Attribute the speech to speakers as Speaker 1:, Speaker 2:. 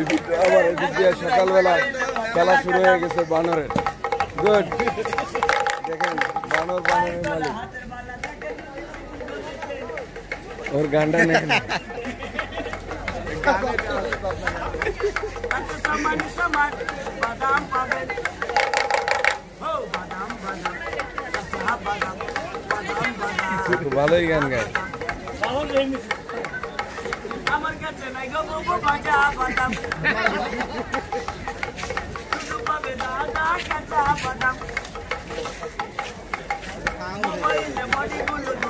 Speaker 1: আবার এদিক দিয়ে সকালবেলা খেলা শুরু হয়ে গেছে বানরের। গুড, দেখেন বানরের মালিক, ওর গানটা নেই। ভালোই গান গায়। আমার কাছে নাই গো গো বাজা বাদাম, শুধু পাবে দাদা কাঁচা বাদাম, মোবাইলে বডিগুলো